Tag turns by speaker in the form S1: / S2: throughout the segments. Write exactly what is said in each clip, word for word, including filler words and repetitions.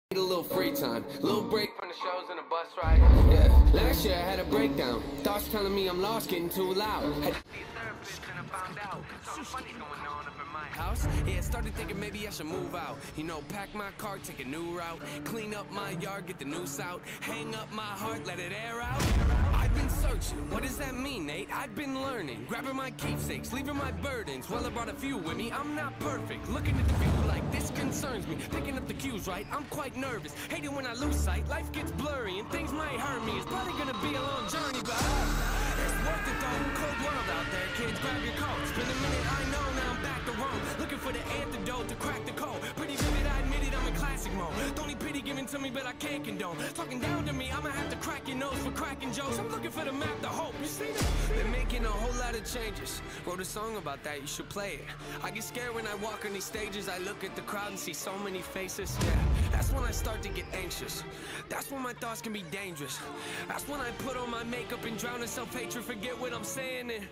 S1: A little free time, little break from the shows and the bus ride. Yeah, last year I had a breakdown. Thoughts telling me I'm lost, getting too loud. Had to see a therapist and I found out something funny going on up in my house. Yeah, started thinking maybe I should move out. You know, pack my car, take a new route, clean up my yard, get the noose out, hang up my heart, let it air out. I've been searching, what does that mean, Nate? I've been learning, grabbing my keepsakes, leaving my burdens. Well, I brought a few with me, I'm not perfect. Looking at the view like this concerns me. Picking up the cues right, I'm quite nervous. Hating when I lose sight, life gets blurry and things might hurt me. It's probably gonna be a long journey, but uh, it's worth it though. Cold world out there, kids, grab your coats. Been a minute, I know, now I'm back to Rome. Looking for the antidote to crack the code. Pretty vivid, I admit it, I'm in classic mode. Don't need pity given to me, but I can't condone. Talking down to me, I'ma have to crack your nose for cracking jokes. I'm looking for the map, the hope, you see that? They're making a whole lot of changes. Wrote a song about that, you should play it. I get scared when I walk on these stages. I look at the crowd and see so many faces. Yeah, that's when I start to get anxious. That's when my thoughts can be dangerous. That's when I put on my makeup and drown in self-hatred. Forget what I'm saying and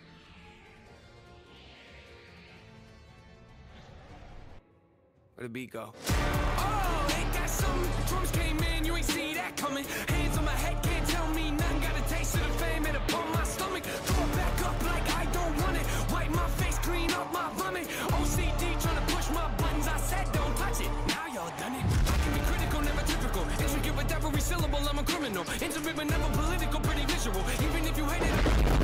S1: where'd the beat go? Oh, ain't that something? Drums came in, you ain't see that coming. Hands on my head, can't tell me nothing. Got a taste of the fame, it upon my stomach. Throw it back up like I don't want it. Wipe my face, clean up my vomit. O C D trying to push my buttons. I said don't touch it. Now y'all done it. I can be critical, never typical. Intricate with every syllable, I'm a criminal. Intimate but never political, pretty visual. Even if you hate it,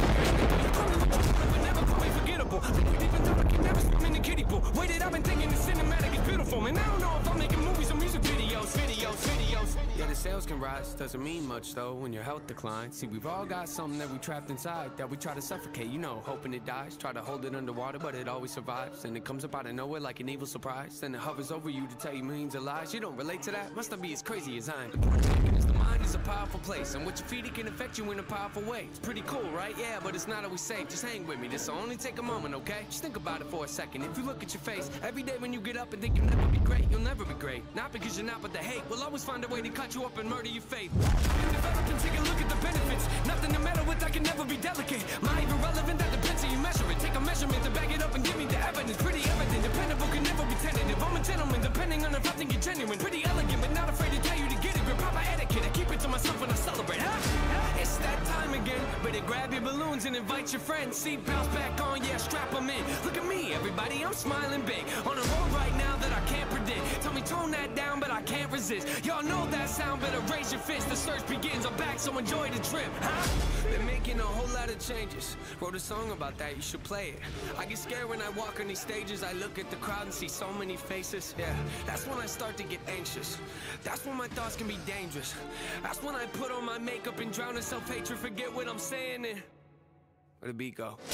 S1: but never quite forgettable. Even though I can never swim in the kiddie pool. Waited, I've been thinking the cinematic is beautiful. Man, I don't know if I'm making movies or music videos, videos, videos. Yeah, the sales can rise, doesn't mean much though when your health declines. See, we've all got something that we trapped inside that we try to suffocate, you know, hoping it dies. Try to hold it underwater, but it always survives. And it comes up out of nowhere like an evil surprise. Then it hovers over you to tell you millions of lies. You don't relate to that? Must not be as crazy as I am. The point is the mind is a powerful place, and what you feed it can affect you in a powerful way. It's pretty cool, right? Yeah, but it's not always safe. Just hang with me, this'll only take a moment, okay? Just think about it for a second. If you look at your face every day when you get up and think you'll never be great, you'll never be great. Not because you're not, but the hate will always find a way to cut you up and murder your faith. You develop and take a look at the benefits. Nothing to meddle with, I can never be delicate. Not even relevant, that depends how you measure it. Take a measurement to back it up and give me the evidence. Pretty evident, dependable, can never be tentative. I'm a gentleman, depending on if I think you're genuine. Pretty elegant, but not afraid to tell you to get it. Grip proper etiquette, I keep it to myself when I celebrate, huh? It's that time again. Better grab your balloons and invite your friends. Seat belts back on, yeah, strap them in. Look at me, everybody, I'm smiling big. On a road right now that I can't predict. Tell me tone that down, but I can't resist. Y'all know that sound, better raise your fist. The search begins, I'm back, so enjoy the trip, huh? They're making a whole lot of changes. Wrote a song about that, you should play it. I get scared when I walk on these stages. I look at the crowd and see so many faces. Yeah, that's when I start to get anxious. That's when my thoughts can be dangerous. That's when I put on my makeup and drown in self-hatred. Forget what I'm saying and where'd the beat go?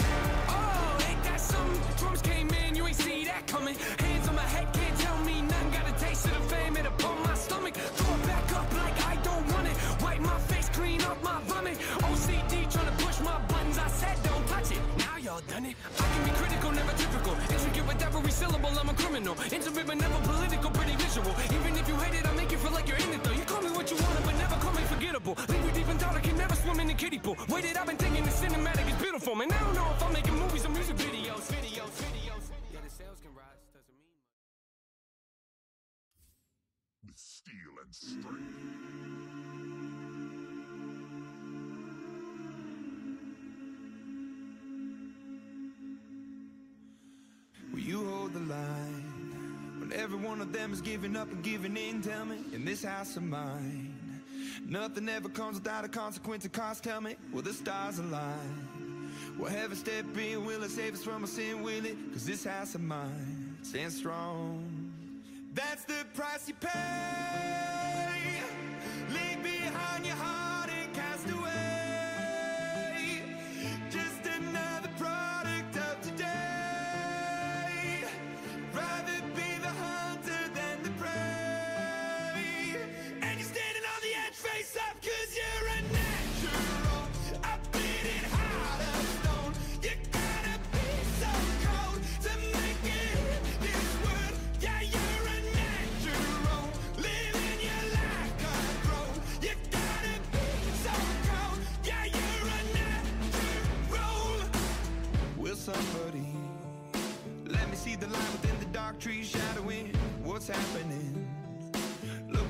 S1: Oh, ain't that something? Drums came in, you ain't see that coming. Hands on my head, can't tell me nothing. Got a taste of the fame, it upon my stomach. Throw it back up like I don't want it. Wipe my face, clean up my vomit. O C D trying to push my buttons. I said don't touch it. Now y'all done it. I can be critical, never typical. Intricate with every syllable, I'm a criminal. Intimate but never political, pretty visual. Even if you hate it, I make you feel like you're in it though. You call me what you want, but never call me forgettable. Leave you deep in thought, I can never swim in the kiddie pool. Waited, I've been thinking the cinematic is beautiful. Man, I don't know if I'm making movies or music videos, videos, videos. Yeah, the sales can rise, doesn't mean much.
S2: With steel and strength.
S3: Will you hold the line when every one of them is giving up and giving in? Tell me, in this house of mine, nothing ever comes without a consequence of cost. Tell me, will the stars align? Will heaven step in? Will it save us from our sin? Will it? Cause this house of mine stands strong. That's the price you pay. Leave behind your heart and cast away. Just another product of today. Rather be the hunter than the prey. And you're standing on the edge, face up, cause you're a natural. I beat it hard of stone. You gotta be so cold to make it in this world. Yeah, you're a natural. Living your life control. You gotta be so cold. Yeah, you're a natural. Will somebody let me see the light within the dark trees shadowing what's happening? Look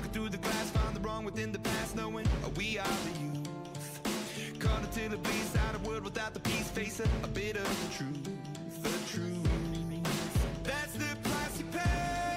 S3: within the past, knowing we are the youth. Caught until it bleeds out a world without the peace, face a, a bit of the truth, the truth. That's the price you pay.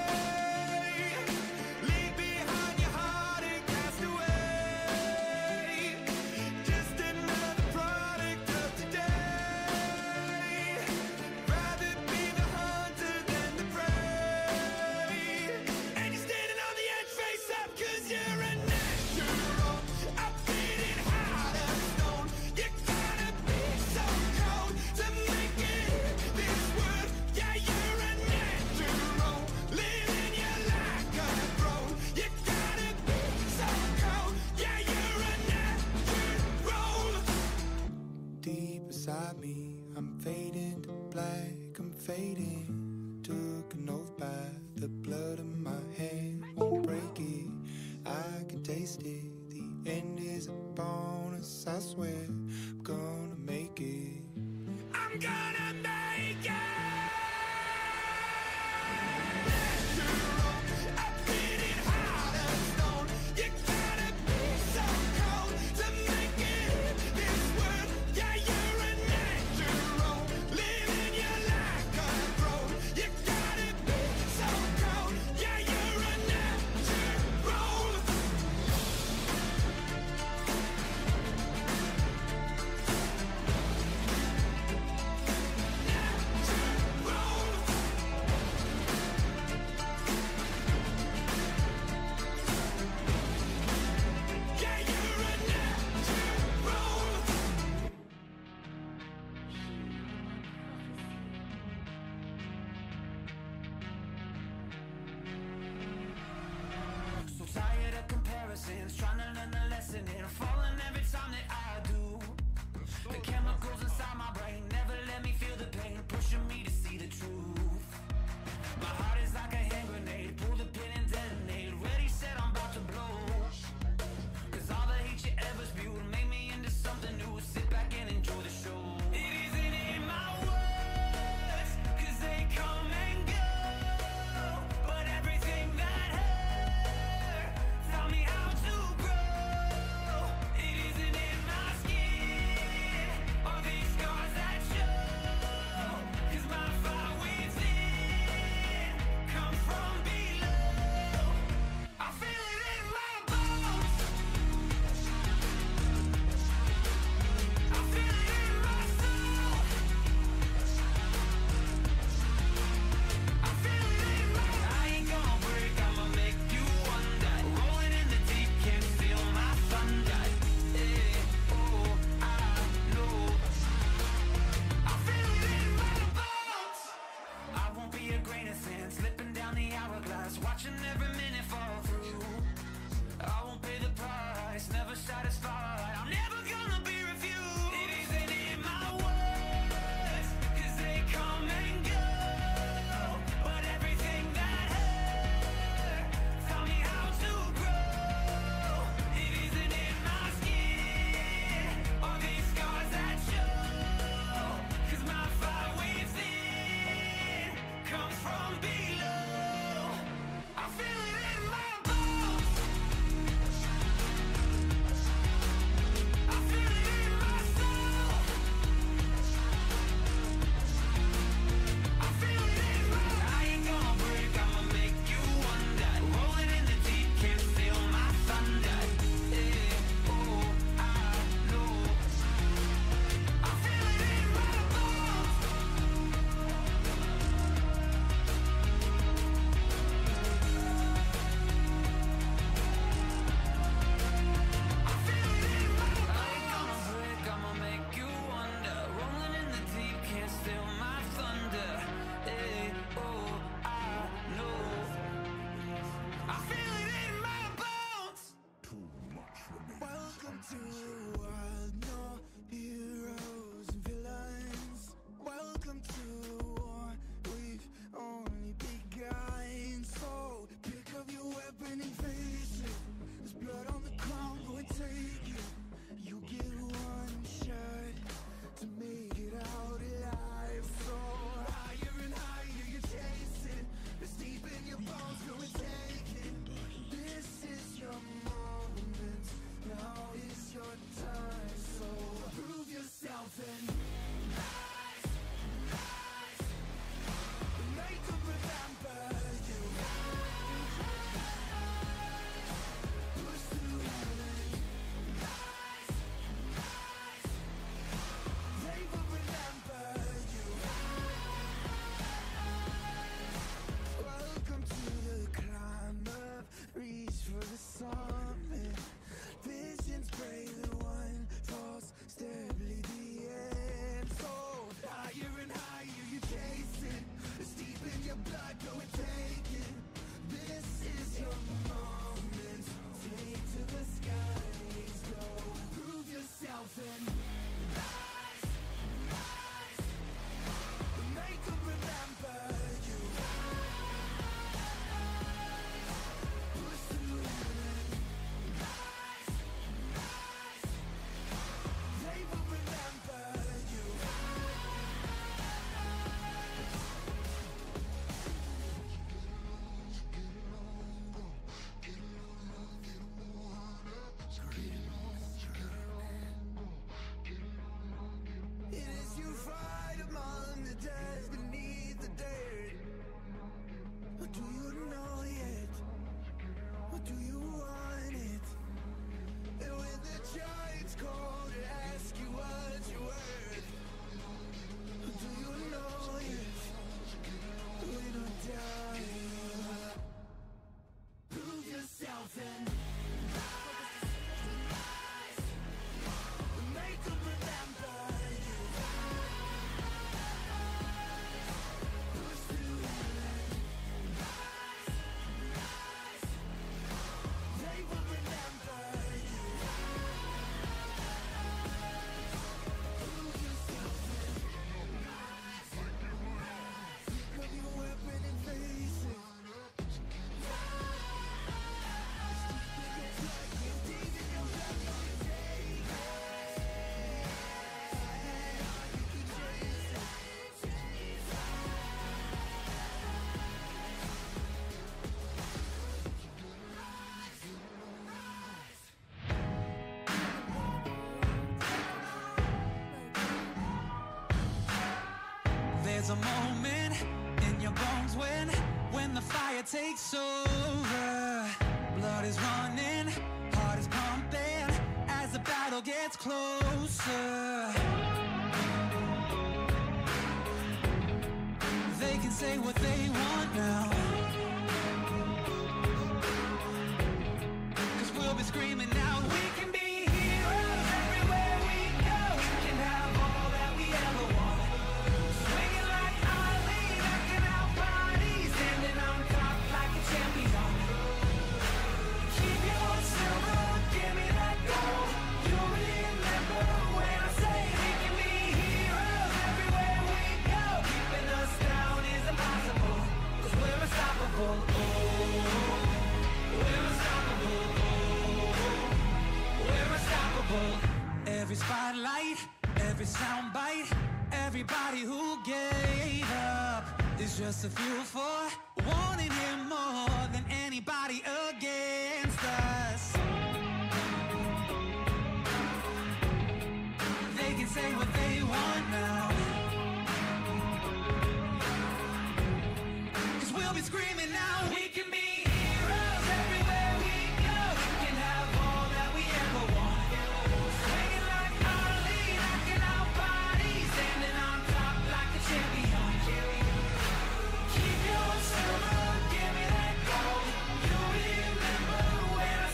S3: Leave behind your heart and cast away. Just another product of today. Rather be the hunter than the prey. And you're standing on the edge, face up, cause you're a natural. Updated heart of stone. You gotta be so cold to make it this world. Yeah, you're a natural. Living your life control. You gotta be so cold. Yeah, you're a natural. Deep inside me, I'm fading to black, I'm fading. Took an oath by the blood in my hand. Won't break it, I can taste it. The end is a bonus, I swear. I'm gonna make it. I'm gonna make it. Natural, updated heart of stone. You gotta be so cold to make it this world. Yeah, you're a natural. Living your life control. You gotta be so cold. Yeah, you're a natural. Yeah, you're a natural. So tired of comparisons, trying to learn the lesson and falling every time that I do. The chemicals inside my brain never let me feel the pain, pushing me to see the truth. My heart is like a hand grenade, pull the pin and detonate. Ready, set, I'm about to blow. Cause all the hate you ever spewed made me into something new. Sit back and enjoy the show. It isn't in my words, cause they come and go. But everything that hurt taught me how to grow. It isn't in my skin or these scars that show. Cause my fire wins summit. Visions pray that one false step lead the end. So higher and higher you chase it. It's deep in your blood, go and take it. This is your moment. Take to the skies, go. Prove yourself and rise, rise. Make them remember you. Push through and rise, rise. They will remember you. It is you fight among the dead beneath the dirt. Or do you know it? Or do you want it? And when the giants call to ask you what you're worth, or do you know it? We don't doubt it. Prove yourself and rise. Make them remember you. Push through and rise, rise. They will remember you. Prove yourself and rise, rise. Pick up your weapon and face it.
S1: There's a moment in your bones when, when the fire takes over. Blood is running, heart is pumping as the battle gets closer. They can say what they want now, 'cause we'll be screaming out, we can be heroes everywhere we go. We can have all that we ever want. Swinging like Ali, knocking out bodies, standing on top like a champion. Keep your silver, give me that gold. You'll remember when I say we can be heroes everywhere we go. Keeping us down is impossible, 'cause we're unstoppable. Oh, we're unstoppable. Oh, we're unstoppable. Every spotlight, every soundbite, everybody who gave up is just a fuel for wanting him more than anybody against us. They can say what they want now, 'cause we'll be screaming now, we can be heroes everywhere we go. We can have all that we ever want. Swinging like Ali, knocking out bodies, standing on top like a champion. Keep your silver, give me that gold. You remember when I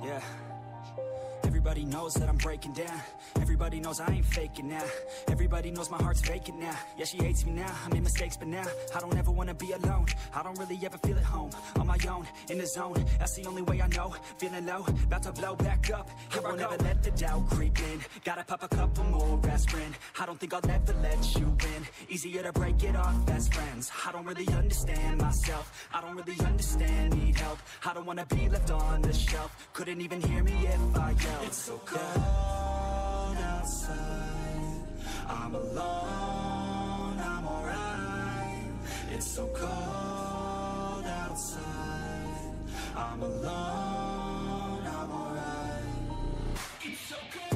S4: Yeah. Everybody knows that I'm breaking down. Everybody knows I ain't faking now. Everybody knows my heart's vacant now. Yeah, she hates me now, I made mistakes but now I don't ever wanna be alone. I don't really ever feel at home. On my own, in the zone, that's the only way I know. Feeling low, about to blow back up. Here I won't ever let the doubt creep in. Gotta pop a couple more aspirin. I don't think I'll ever let you in. Easier to break it off best friends. I don't really understand myself. I don't really understand, need help. I don't wanna be left on the shelf. Couldn't even hear me if I yelled. It's so cold outside, I'm alone, I'm alright. It's so cold outside, I'm alone, I'm alright. It's so cold.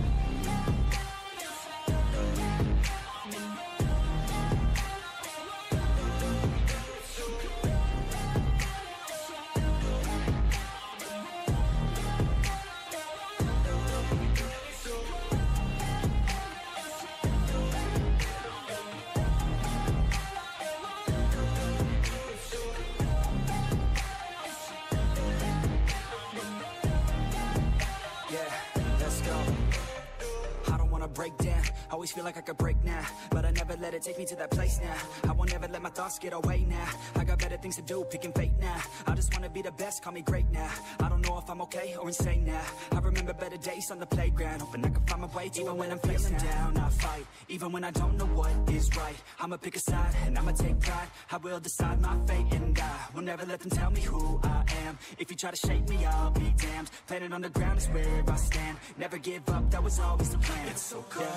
S4: Break down, always feel like I could break now, but I never let it take me to that place now. I won't ever let my thoughts get away now. I got better things to do, picking fate now. I just wanna be the best, call me great now. I don't know if I'm okay or insane now. I remember better days on the playground, hoping I can find my way. Even when I'm feeling down, I fight. Even when I don't know what is right, I'ma pick a side and I'ma take pride. I will decide my fate and I will never let them tell me who I am. If you try to shake me, I'll be damned. Planet on the ground is where I stand. Never give up, that was always the plan. It's so cold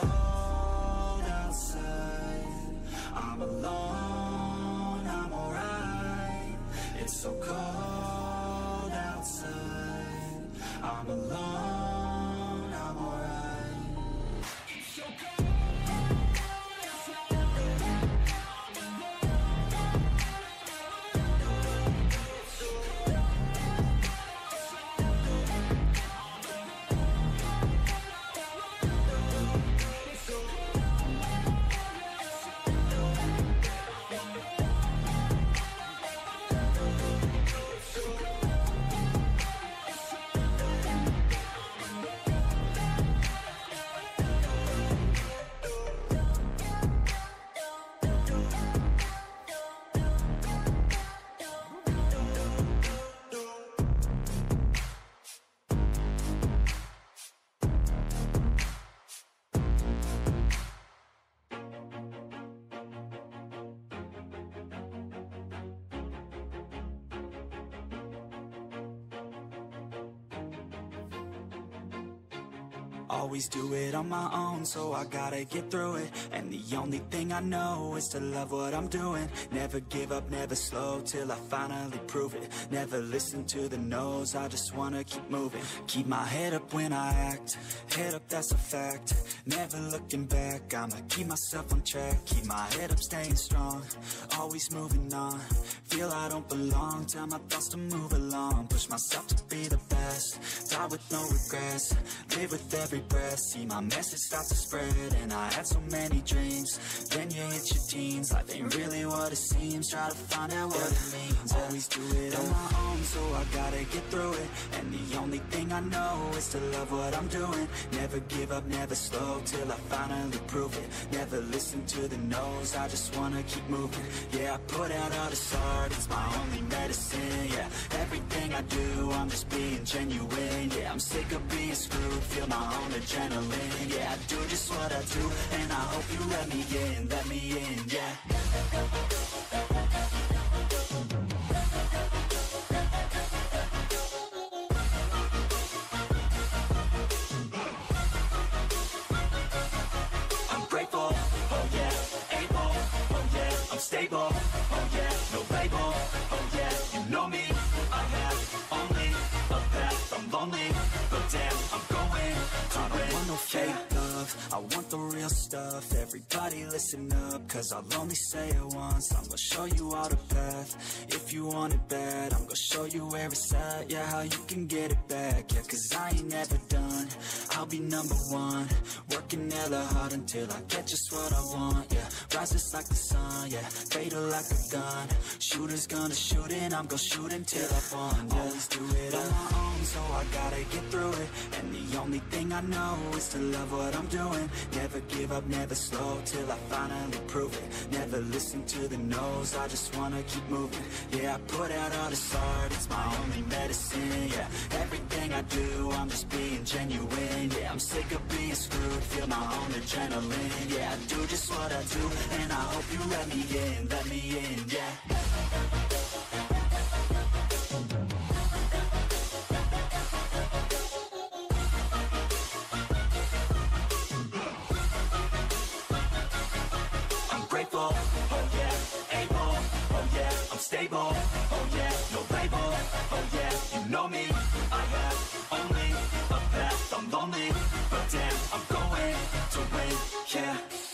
S4: outside, I'm alone, I'm alright. It's so cold outside, I'm alone, I'm alright. It's so cold. Always do it on my own, so I gotta get through it. And the only thing I know is to love what I'm doing. Never give up, never slow, till I finally prove it. Never listen to the no's, I just wanna keep moving. Keep my head up when I act, head up, that's a fact. Never looking back, I'ma keep myself on track. Keep my head up, staying strong, always moving on. Feel I don't belong, tell my thoughts to move along. Push myself to be the best, die with no regrets. Live with every breath, see my message start to spread. And I had so many dreams, then you hit your teens. Life ain't really what it seems, try to find out what it means. Always do it on my own, so I gotta get through it. And the only thing I know is to love what I'm doing. Never give up, never slow, till I finally prove it. Never listen to the no's, I just wanna keep moving. Yeah, I put out all this art, it's my only medicine. Yeah, everything I do, I'm just being genuine. Yeah, I'm sick of being screwed, feel my own adrenaline. Yeah, I do just what I do, and I hope you let me in, let me in, yeah. I'm grateful, oh yeah, able, oh yeah, I'm stable, oh yeah, no label, oh yeah, you know me, I have only a path, I'm lonely, but damn, I'm going to win. I don't want no fake love, love, I want the real stuff. Everybody listen up, cause I'll only say it once. I'm gonna show you all the path. If you want it bad, I'm gonna show you where it's at. Yeah, how you can get it back. Yeah, cause I ain't never done. I'll be number one, working hella hard until I get just what I want. Yeah, rises like the sun, yeah, fatal like a gun. Shooter's gonna shoot and I'm gonna shoot until I won. Yeah, always do it on my own, so I gotta get through it. And the only thing I know is to love what I'm doing. Never give up, never slow, till I finally prove it. Never listen to the no's, I just wanna keep moving. Yeah, I put out all this art, it's my only medicine. Yeah, everything I do, I'm just being genuine. Yeah, I'm sick of being screwed, feel my own adrenaline. Yeah, I do just what I do, and I hope you let me in, let me in, yeah. Oh yeah, able, oh yeah, I'm stable, oh yeah, no label, oh yeah, you know me, I have only a path, I'm lonely, but damn, I'm going to win, yeah.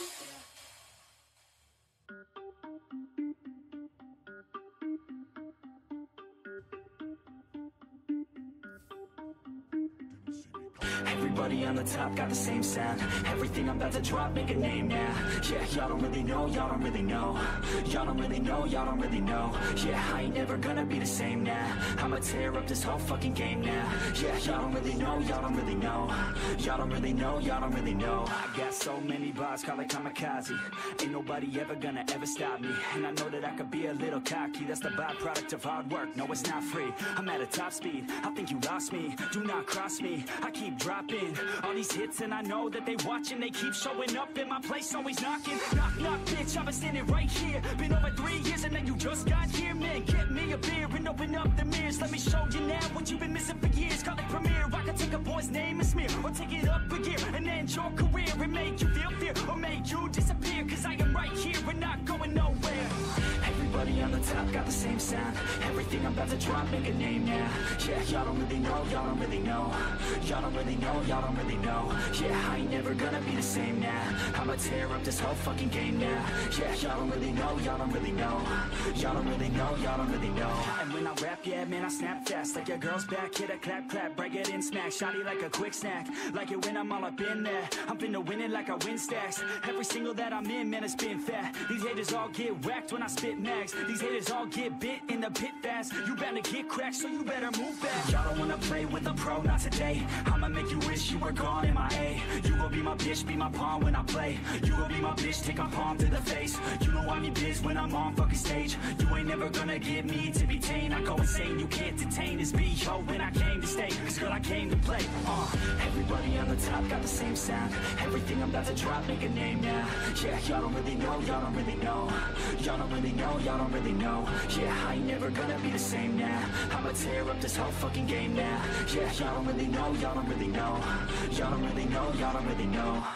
S4: Everybody on the top got the same sound. Everything I'm about to drop, make a name now. Yeah, y'all don't really know, y'all don't really know. Y'all don't really know, y'all don't really know. Yeah, I ain't never gonna be the same now. I'ma tear up this whole fucking game now. Yeah, y'all don't really know, y'all don't really know. Y'all don't really know, y'all don't really know. I got so many bars, call it kamikaze. Ain't nobody ever gonna ever stop me. And I know that I could be a little cocky. That's the byproduct of hard work, no it's not free. I'm at a top speed, I think you lost me. Do not cross me, I keep dropping all these hits and I know that they watching. They keep showing up in my place, always knocking. Knock, knock, bitch, I've been standing right here. Been over three years and then you just got here. Man, get me a beer and open up the mirrors. Let me show you now what you've been missing for years. Call it premiere, I can take a boy's name and smear, or take it up a gear and end your career and make you feel fear, or make you disappear. Cause I am right here and not going nowhere. Everybody on the top got the same sound. Everything I'm about to drop, make a name now. Yeah, y'all don't really know, y'all don't really know. Y'all don't really know, y'all don't really know. Yeah, I ain't never gonna be the same now. I'ma tear up this whole fucking game now. Yeah, y'all don't really know, y'all don't really know. Y'all don't really know, y'all don't really know. And when I rap, yeah, man, I snap fast. Like your girl's back, hit a clap, clap, break it in, smack. Shotty like a quick snack, like it when I'm all up in there. I'm finna win it like I win stacks. Every single that I'm in, man, it's been fat. These haters all get whacked when I spit max. These haters all get bit in the pit fast. You bound to get cracked, so you better move back. Y'all don't wanna play with a pro, not today. I'ma make you wish you were gone in my A. You gon' be my bitch, be my pawn when I play. You gon' be my bitch, take my palm to the face. You know I'm in biz when I'm on fucking stage. You ain't never gonna get me to be tame. I go insane, you can't detain this B O when I came to stay. Cause girl, I came to play. Uh, everybody on the top got the same sound. Everything I'm about to drop, make a name now. Yeah, y'all don't really know, y'all don't really know. Y'all don't really know, y'all don't really know. Yeah, I ain't never gonna be the same now. I'ma tear up this whole fucking game now. Yeah, y'all don't really know, y'all don't really know. Y'all don't really know, y'all don't really know.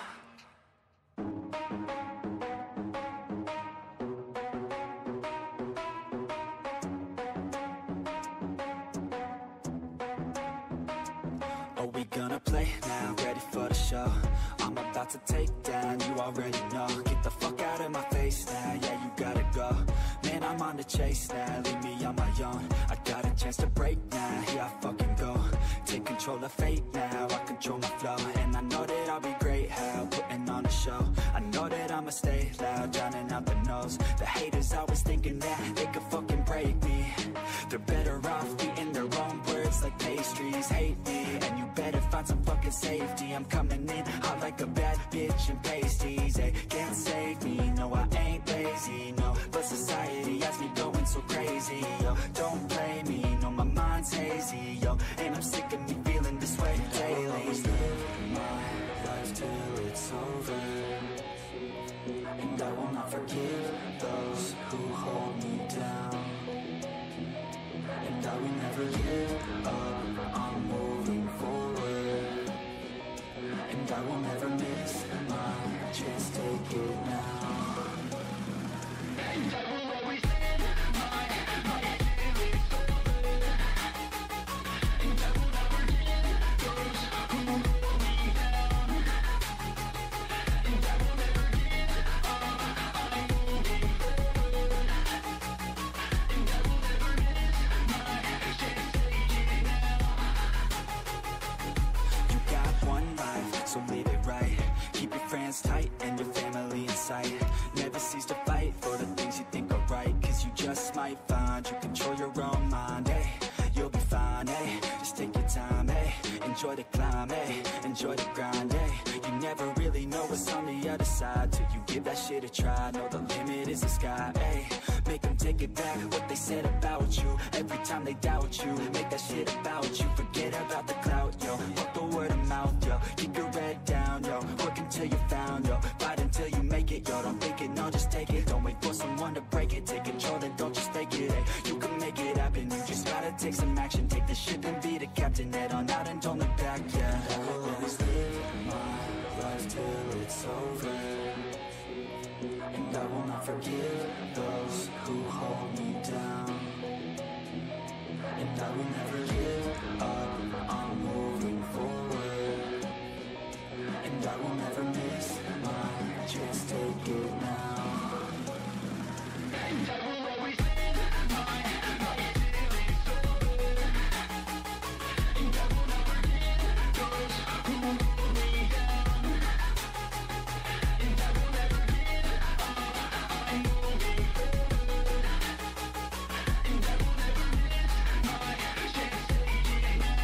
S4: Are we gonna play now? Ready for the show? I'm about to take down, you already know. Get the fuck out of my face now, yeah, you gotta go. Man, I'm on the chase now, leave me on my own. I got a chance to break now, here I fucking go. Take control of fate now, I control my flow. And I know that I'll be great, how putting on a show. I know that I'ma stay loud, drowning out the noise. The haters always thinking that they could fucking break me. They're better off eating their own words like pastries. Hate me, and you better find some fucking safety. I'm coming in hot like a bad bitch in pasties. They can't save me, no I ain't lazy, no. But society has me going so crazy, yo. Don't blame me, no my mind's hazy, yo. And I'm sick of me feeling this way daily. I'll always live my life till it's over, and I will not forgive those who hold me down. And I will never give up, I'm moving forward. And I will never miss my chance to so leave it right. Keep your friends tight and your family in sight. Never cease to fight for the things you think are right, cause you just might find you control your own mind, eh? You'll be fine, eh? Just take your time, eh? Enjoy the climb, eh? Enjoy the grind, eh? You never really know what's on the other side till you give that shit a try. Know the limit is the sky, eh? Make them take it back, what they said about you. Every time they doubt you, make that shit about you. Forget about the clout, yo. Fuck the word of mouth, yo. Keep your head down, yo. Work until you found, yo. Fight until you make it, yo. Don't think it, no, just take it. Don't wait for someone to break it. Take control, then don't just take it, eh? You can make it happen, you just gotta take some action. Take the ship and be the captain. Head on out and don't look back, yeah. I will always live my life till it's over, and I will not forgive those who hold me down, and I will never give up, I'm moving forward, and I will never miss my chance, take it now. And I will always live my life till it's over, and I will not forgive those who hold me down, and I will never give up, I'm moving forward, and I will never miss my chance, take it now.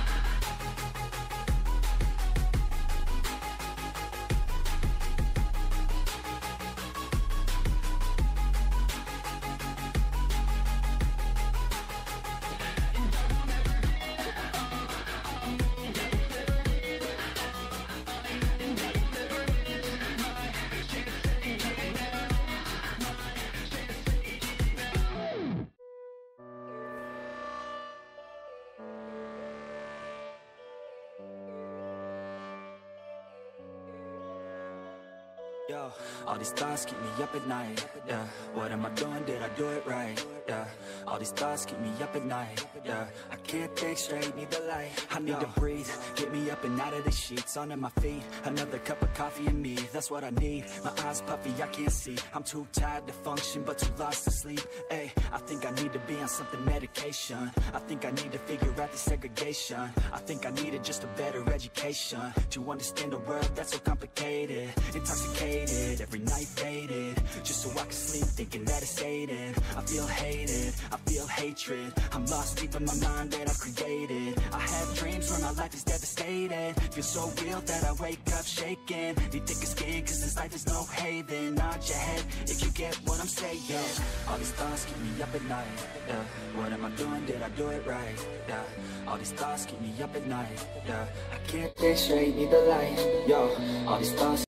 S4: Yo, all these thoughts keep me up at night, yeah. What am I doing, did I do it right, yeah. All these thoughts keep me up at night, yeah. I can't think straight, need the light. I need to breathe, get me up and out of the sheets. Onto my feet, another cup of coffee and me, that's what I need. My eyes puffy, I can't see, I'm too tired to function but too lost to sleep. Ay, I think I need to be on something medication. I think I need to figure out the segregation. I think I needed just a better education to understand a world that's so complicated. Intoxicated, every night faded, just so I can sleep thinking that it's fading. I feel hated, I feel hatred, I'm lost deep in my mind that I've created. I have dreams where my life is devastated, feel so real that I wake up shaking. Need thicker skin cause this life is no haven. Nod your head if you get what I'm saying. All these thoughts keep me up at night, yeah. What am I doing, did I do it right, yeah. All these thoughts keep me up at night, yeah. I can't think straight, need the light, yo. All these thoughts